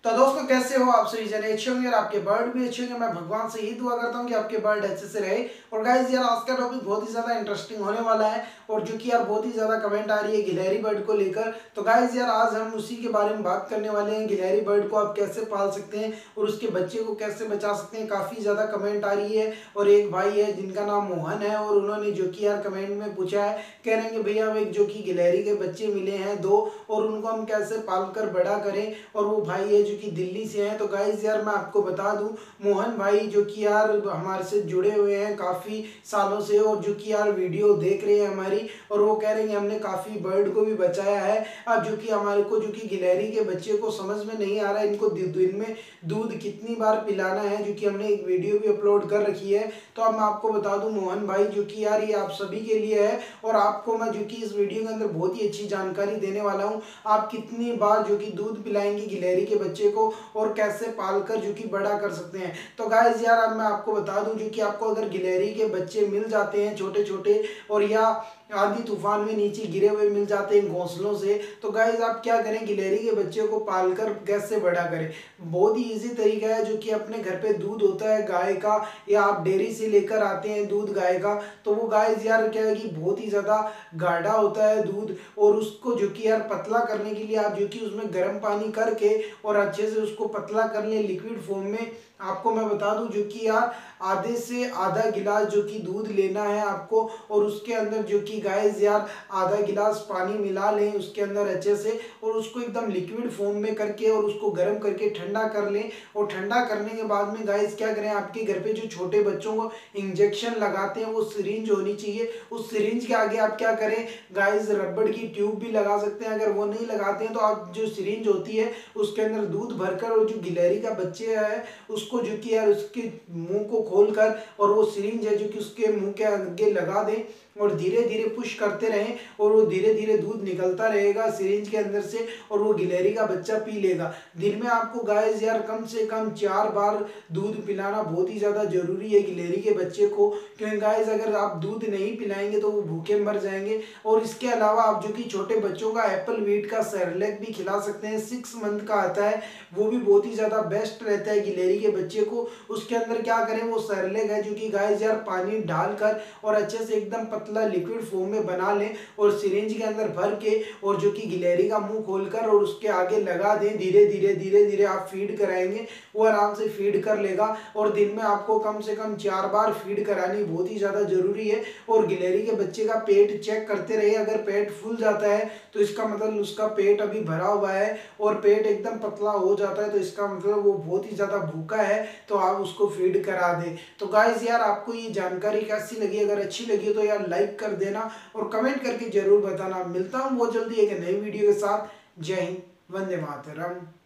तो दोस्तों कैसे हो आप सभी जने अच्छे होंगे और आपके बर्ड भी अच्छे होंगे। मैं भगवान से यही दुआ करता हूँ कि आपके बर्ड अच्छे से रहे। और गाइस यार आज का टॉपिक बहुत ही ज्यादा इंटरेस्टिंग होने वाला है और जो कि यार बहुत ही ज्यादा कमेंट आ रही है गिलहरी बर्ड को लेकर। तो गाइस यार आज हम उसी के बारे में बात करने वाले हैं, गिलहरी बर्ड को आप कैसे पाल सकते हैं और उसके बच्चे को कैसे बचा सकते हैं। काफी ज्यादा कमेंट आ रही है और एक भाई है जिनका नाम मोहन है और उन्होंने जो कि यार कमेंट में पूछा है, कह रहे हैं भैया एक जो कि गिलहरी के बच्चे मिले हैं 2 और उनको हम कैसे पालकर बड़ा करें। और वो भाई है जो कि दिल्ली से है। तो गाइज यार मैं आपको बता दूं, मोहन भाई जो कि यार हमारे से जुड़े हुए हैं काफी सालों से और जो कि यार वीडियो देख रहे हैं हमारी, और वो कह रहे हैं कि हमने काफी बर्ड को भी बचाया है। अब जो कि हमारे को जो कि गिलहरी के बच्चे को समझ में नहीं आ रहा है इनको दिन में दूध कितनी बार पिलाना है, जो कि हमने एक वीडियो भी अपलोड कर रखी है। तो अब मैं आपको बता दूं मोहन भाई जो कि यार ये आप सभी के लिए है और आपको मैं जो कि इस वीडियो के अंदर बहुत ही अच्छी जानकारी देने वाला हूं। आप कितनी बार जो कि दूध पिलाएंगे गिलहरी के बच्चे को और कैसे पालकर जो कि बड़ा कर सकते हैं। तो गाइस यार अब मैं आपको बता दूं, जो कि आपको अगर गिलहरी के बच्चे मिल जाते हैं छोटे छोटे और या आंधी तूफान में नीचे गिरे हुए मिल जाते हैं घोंसलों से, तो गाइस आप क्या करें, गिलहरी के बच्चे को पालकर कैसे बड़ा करें। बहुत ही इजी तरीका है, जो कि अपने घर पे दूध होता है गाय का या आप डेयरी से लेकर आते हैं दूध गाय का, तो वो गाइस यार क्या है कि बहुत ही ज्यादा गाढ़ा होता है दूध। और उसको जो कि यार पतला करने के लिए आप जो कि उसमें गर्म पानी करके और अच्छे से उसको पतला कर ले लिक्विड फॉर्म में। आपको मैं बता दूं जो कि यार आधे से आधा गिलास जो कि दूध लेना है आपको और उसके अंदर जो कि गाइस यार आधा गिलास पानी मिला लें उसके अंदर अच्छे से और उसको एकदम लिक्विड फॉर्म में करके और उसको गर्म करके ठंडा कर लें। और ठंडा करने के बाद में गाइस क्या करें, आपके घर पे जो छोटे बच्चों को इंजेक्शन लगाते हैं वो सिरिंज होनी चाहिए। उस सिरिंज के आगे आप क्या करें गाइस, रबड़ की ट्यूब भी लगा सकते हैं। अगर वो नहीं लगाते हैं तो आप जो सिरिंज होती है उसके अंदर दूध भरकर और जो गिलहरी का बच्चे है उसको जो कि यार उसके मुंह को खोलकर और वो सिरिंज है जो कि उसके मुंह के आगे लगा दें और धीरे धीरे पुश करते रहें और वो धीरे धीरे दूध निकलता रहेगा सिरिंज के अंदर से और वो गिलहरी का बच्चा पी लेगा। दिन में आपको गाइस यार कम से कम 4 बार दूध पिलाना बहुत ही ज्यादा जरूरी है गिलहरी के बच्चे को, क्योंकि गाइस अगर आप दूध नहीं पिलाएंगे तो वो भूखे मर जाएंगे। और इसके अलावा आप जो कि छोटे बच्चों का एप्पल वीट का सेरेलैक भी खिला सकते हैं, 6 मंथ का आता है, वो भी बहुत ही ज्यादा बेस्ट रहता है गिलहरी के बच्चे को। उसके अंदर क्या करें, वो सेरेलैक है जो कि गाइस यार पानी डालकर और अच्छे से एकदम पतला लिक्विड फॉर्म में बना लें और सिरिंज के अंदर भर के और जो कि गिलहरी का मुंह खोलकर और उसके आगे लगा दें। धीरे धीरे आप फीड कराएंगे, वो आराम से फीड कर लेगा। और दिन में आपको कम से कम 4 बार फीड करानी बहुत ही ज्यादा जरूरी है। और गिलहरी के बच्चे का पेट चेक करते रहिए, अगर पेट फूल जाता है तो इसका मतलब उसका पेट अभी भरा हुआ है और पेट एकदम पतला हो जाता है तो इसका मतलब वो बहुत ही ज्यादा भूखा है, तो आप उसको फीड करा दें। तो गाइस यार आपको ये जानकारी कैसी लगी, अगर अच्छी लगी तो यार लाइक कर देना और कमेंट करके जरूर बताना। मिलता हूँ बहुत जल्दी एक नई वीडियो के साथ। जय हिंद, वंदे मातरम।